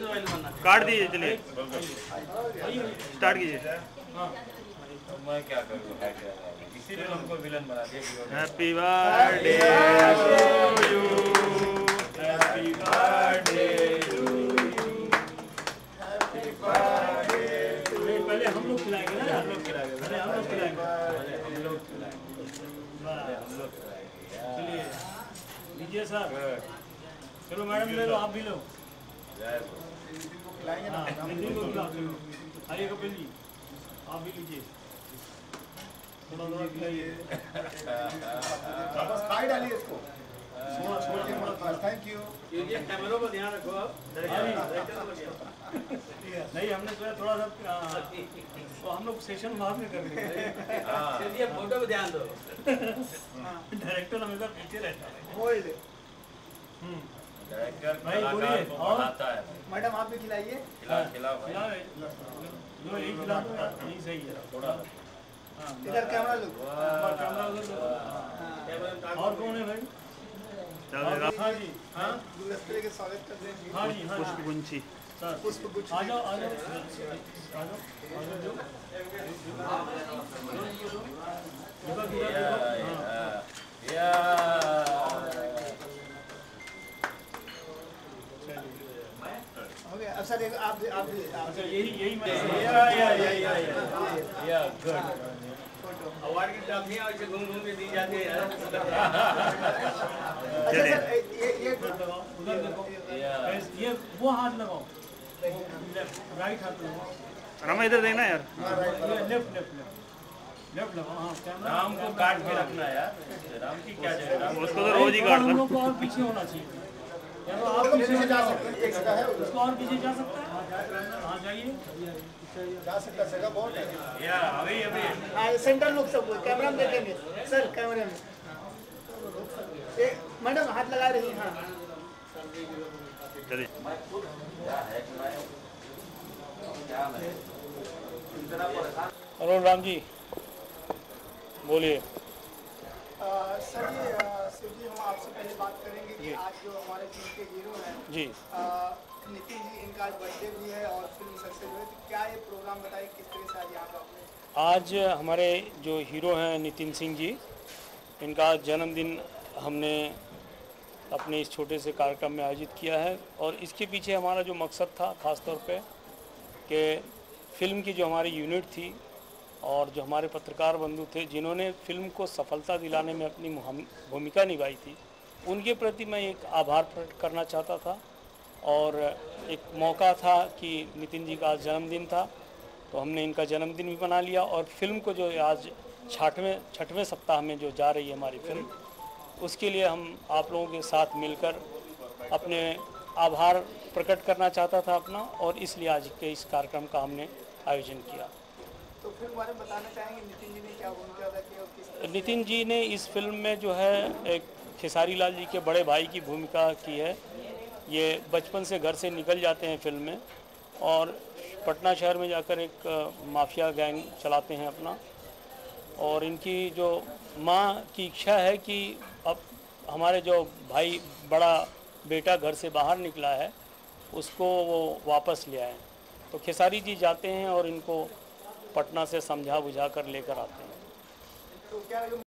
काट दीजिए, चलिए स्टार्ट कीजिए। मैं क्या करूँ, इसीलिए हमको विलन बना दिया। Happy birthday to you, happy birthday to you, happy birthday to you. पहले हम लोग खिलाएंगे ना, हम लोग खिलाएंगे, पहले हम लोग खिलाएंगे। हम लोग खिलाएंगे। चलिए लीजिए सर, चलो मैडम ले लो, आप भी लो। हाँ, नितिन को खिलाओ, चलो आइए कपिल जी, आप भी लीजिए, थोड़ा थोड़ा खिलाइए। बस खाई डालिए इसको। Thank you. ये कैमरों पर ध्यान रखो आप। नहीं, हमने सोचा थोड़ा सा तो हम लोग सेशन बाद में कर लेंगे। फोटो पे ध्यान दो। डायरेक्टर हमेशा पीछे रहता है। डायरेक्टर भाई बोलिए, और मैडम आप भी खिलाइए। खिलाओ भाई। लो यही खिला दो, यही सही है थोड़ा। इधर कैमरा लो। कैमरा उधर। और कौन है भाई? हाँ जी, हाँ गुलदस्ते के स्वागत कर देंगे। हाँ जी, हाँ पुष्पगुच्छी पुष्पगुच्छ आ जाओ, आ जाओ, आ जाओ, आ जाओ। हो गया। अच्छा देखो, आप यही मैं गुड। अवार्ड की ट्रॉफियां ऐसे घूम घूम के दी जाती है। अच्छा सर, ये उधर देखो, ये वो हाथ लगाओ, राइट हाथ लगाओ, रमा इधर देखना यार। लेफ्ट लेफ्ट लेफ्ट लेफ्ट लगाओ। हाँ, कैमरा राम को काट के रखना यार, राम की क्या जगह। उसको तो रोज ही काटता। हम लोग को और पीछे होना चाहिए, या तो आप पीछे जा सकते हैं, एक जगह है उसको और पीछे जा सकता है। हाँ जाइए, जा सकता है, जगह बहुत है। या अभी अभी हाँ, सेंटर लोग सब कैमरा में देखेंगे सर, कैमरे में। मैडम हाथ लगा रही हैं। हाँ चलिए अरुण राम जी बोलिए। सर ये शिव जी, हम आपसे पहले बात करेंगे कि आज जो हमारे फिल्म के हीरो हैं जी, नितिन जी, इनका आज बर्थडे भी है और फिल्म सक्सेस हुई, तो क्या ये प्रोग्राम बताइए किस तरह से आज यहाँ पे आपने। आज हमारे जो हीरो हैं नितिन सिंह जी, इनका जन्मदिन हमने अपने इस छोटे से कार्यक्रम में आयोजित किया है। और इसके पीछे हमारा जो मकसद था ख़ास तौर पे कि फ़िल्म की जो हमारी यूनिट थी और जो हमारे पत्रकार बंधु थे जिन्होंने फ़िल्म को सफलता दिलाने में अपनी भूमिका निभाई थी, उनके प्रति मैं एक आभार प्रकट करना चाहता था। और एक मौका था कि नितिन जी का आज जन्मदिन था, तो हमने इनका जन्मदिन भी मना लिया। और फिल्म को जो आज छठवें सप्ताह में जो जा रही है हमारी फिल्म, उसके लिए हम आप लोगों के साथ मिलकर अपने आभार प्रकट करना चाहता था अपना, और इसलिए आज के इस कार्यक्रम का हमने आयोजन किया। तो फिल्म बारे में बताना चाहेंगे नितिन जी ने क्या भूमिका अदा की और किस। नितिन जी ने इस फिल्म में जो है एक खेसारी लाल जी के बड़े भाई की भूमिका की है। ये बचपन से घर से निकल जाते हैं फिल्म में और पटना शहर में जाकर एक माफिया गैंग चलाते हैं अपना। और इनकी जो माँ की इच्छा है कि अब हमारे जो भाई बड़ा बेटा घर से बाहर निकला है उसको वो वापस ले आए। तो खेसारी जी जाते हैं और इनको पटना से समझा बुझा कर लेकर आते हैं। तो क्या